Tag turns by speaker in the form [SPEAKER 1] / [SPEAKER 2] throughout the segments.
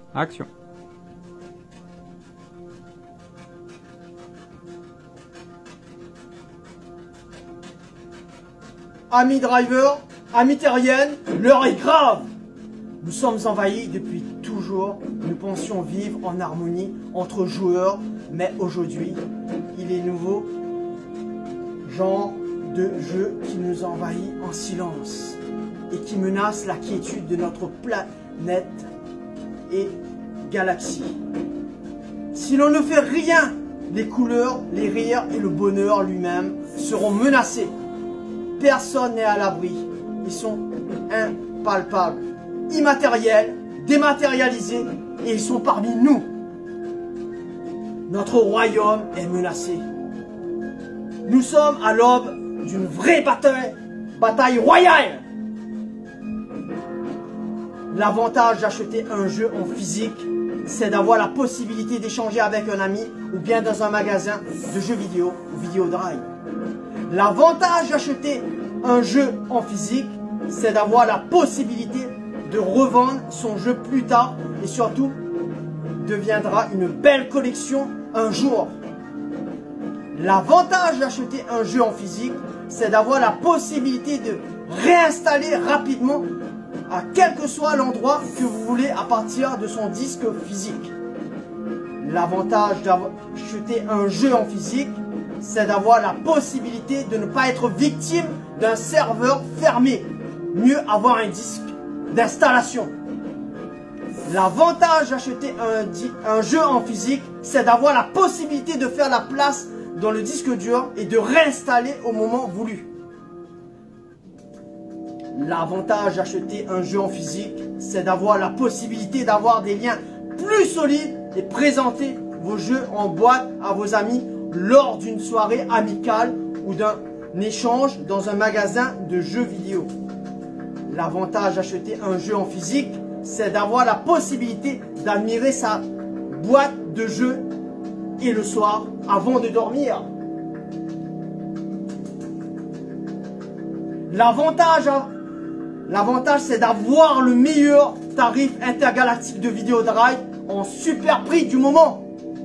[SPEAKER 1] Action.
[SPEAKER 2] Amis drivers, amis terriennes, l'heure est grave. Nous sommes envahis depuis toujours. Nous pensions vivre en harmonie entre joueurs, mais aujourd'hui, il est nouveau genre de jeu qui nous envahit en silence et qui menace la quiétude de notre planète et galaxie. Si l'on ne fait rien, les couleurs, les rires et le bonheur lui-même seront menacés. Personne n'est à l'abri. Ils sont impalpables, immatériels, dématérialisés et ils sont parmi nous. Notre royaume est menacé. Nous sommes à l'aube d'une vraie bataille royale. L'avantage d'acheter un jeu en physique, c'est d'avoir la possibilité d'échanger avec un ami ou bien dans un magasin de jeux vidéo ou Videodrive. L'avantage d'acheter un jeu en physique, c'est d'avoir la possibilité de revendre son jeu plus tard et surtout deviendra une belle collection un jour. L'avantage d'acheter un jeu en physique, c'est d'avoir la possibilité de réinstaller rapidement à quel que soit l'endroit que vous voulez à partir de son disque physique. L'avantage d'acheter un jeu en physique, c'est d'avoir la possibilité de ne pas être victime d'un serveur fermé. Mieux avoir un disque d'installation. L'avantage d'acheter un jeu en physique, c'est d'avoir la possibilité de faire la place dans le disque dur et de réinstaller au moment voulu. L'avantage d'acheter un jeu en physique, c'est d'avoir la possibilité d'avoir des liens plus solides et présenter vos jeux en boîte à vos amis lors d'une soirée amicale ou d'un échange dans un magasin de jeux vidéo. L'avantage d'acheter un jeu en physique, c'est d'avoir la possibilité d'admirer sa boîte de jeux et le soir avant de dormir. L'avantage, c'est d'avoir le meilleur tarif intergalactique de Videodrive en super prix du moment.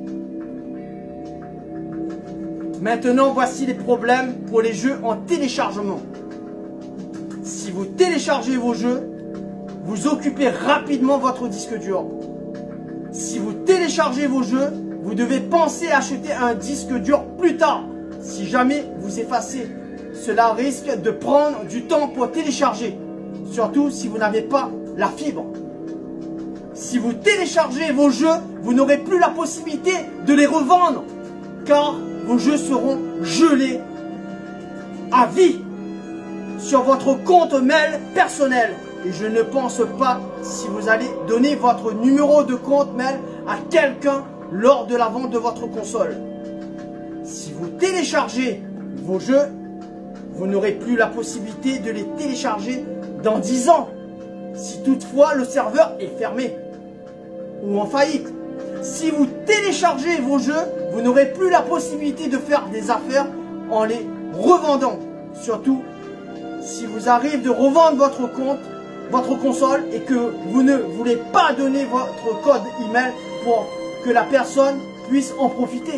[SPEAKER 2] Maintenant, voici les problèmes pour les jeux en téléchargement. Si vous téléchargez vos jeux, vous occupez rapidement votre disque dur. Si vous téléchargez vos jeux, vous devez penser à acheter un disque dur plus tard. Si jamais vous effacez, cela risque de prendre du temps pour télécharger. Surtout si vous n'avez pas la fibre. Si vous téléchargez vos jeux, vous n'aurez plus la possibilité de les revendre. Car vos jeux seront gelés à vie sur votre compte mail personnel. Et je ne pense pas si vous allez donner votre numéro de compte mail à quelqu'un lors de la vente de votre console. Si vous téléchargez vos jeux, vous n'aurez plus la possibilité de les télécharger dans 10 ans. Si toutefois le serveur est fermé ou en faillite. Si vous téléchargez vos jeux, vous n'aurez plus la possibilité de faire des affaires en les revendant. Surtout si vous arrive de revendre votre console et que vous ne voulez pas donner votre code email pour que la personne puisse en profiter.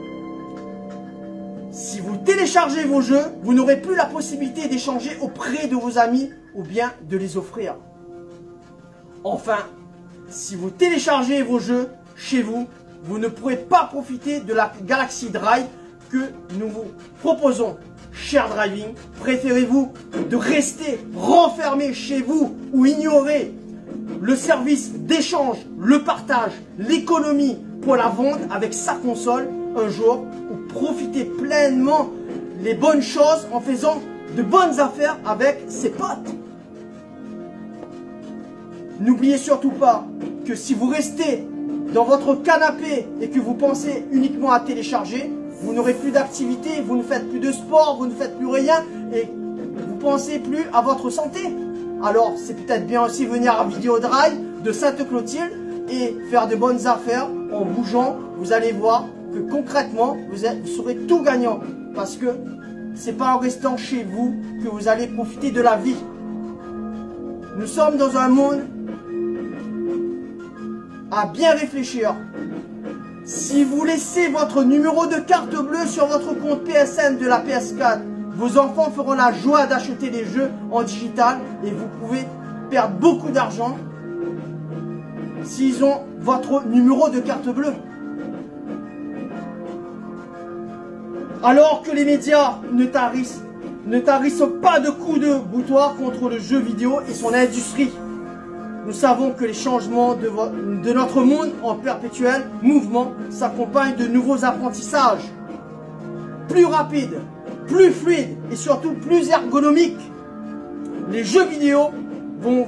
[SPEAKER 2] Si vous téléchargez vos jeux, vous n'aurez plus la possibilité d'échanger auprès de vos amis ou bien de les offrir. Enfin, si vous téléchargez vos jeux chez vous, vous ne pourrez pas profiter de la Galaxy Drive que nous vous proposons. Cher Driving, préférez-vous de rester renfermé chez vous ou ignorer le service d'échange, le partage, l'économie pour la vente avec sa console un jour ou profiter pleinement les bonnes choses en faisant de bonnes affaires avec ses potes? N'oubliez surtout pas que si vous restez dans votre canapé et que vous pensez uniquement à télécharger, vous n'aurez plus d'activité, vous ne faites plus de sport, vous ne faites plus rien et vous pensez plus à votre santé. Alors c'est peut-être bien aussi venir à Videodrive de Sainte-Clotilde et faire de bonnes affaires en bougeant. Vous allez voir que concrètement vous serez tout gagnant parce que c'est pas en restant chez vous que vous allez profiter de la vie. Nous sommes dans un monde à bien réfléchir. Si vous laissez votre numéro de carte bleue sur votre compte PSN de la PS4, vos enfants feront la joie d'acheter des jeux en digital et vous pouvez perdre beaucoup d'argent s'ils ont votre numéro de carte bleue. Alors que les médias ne tarissent pas de coups de boutoir contre le jeu vidéo et son industrie. Nous savons que les changements de notre monde en perpétuel mouvement s'accompagnent de nouveaux apprentissages, plus rapides, plus fluides et surtout plus ergonomiques. Les jeux vidéo vont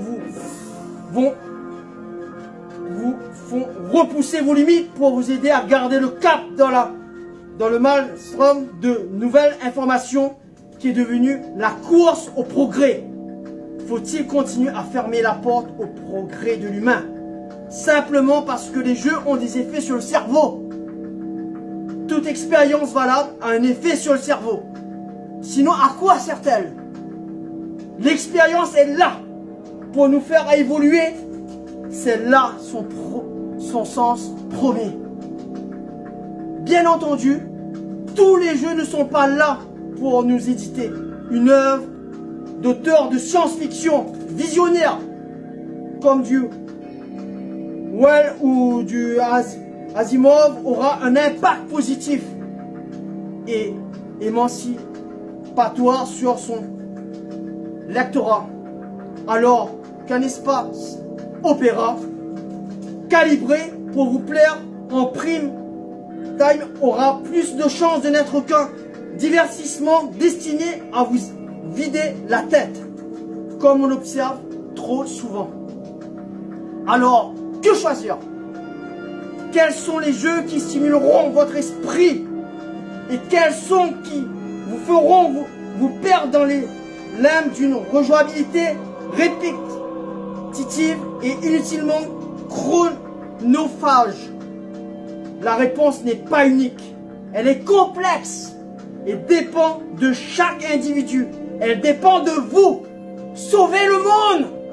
[SPEAKER 2] font repousser vos limites pour vous aider à garder le cap dans le maelstrom de nouvelles informations qui est devenu la course au progrès. Faut-il continuer à fermer la porte au progrès de l'humain simplement parce que les jeux ont des effets sur le cerveau? Toute expérience valable a un effet sur le cerveau. Sinon, à quoi sert-elle? L'expérience est là pour nous faire évoluer. C'est là son sens premier. Bien entendu, tous les jeux ne sont pas là pour nous éditer une œuvre d'auteur de science-fiction visionnaire comme du Well ou du Asimov aura un impact positif et émancipatoire sur son lectorat, alors qu'un espace opéra calibré pour vous plaire en prime time aura plus de chances de n'être qu'un divertissement destiné à vous vider la tête, comme on l'observe trop souvent. Alors, que choisir? Quels sont les jeux qui stimuleront votre esprit et quels sont qui vous feront vous perdre dans les limbes d'une rejouabilité répétitive et inutilement chronophage? La réponse n'est pas unique, elle est complexe et dépend de chaque individu. Elle dépend de vous. Sauvez le monde!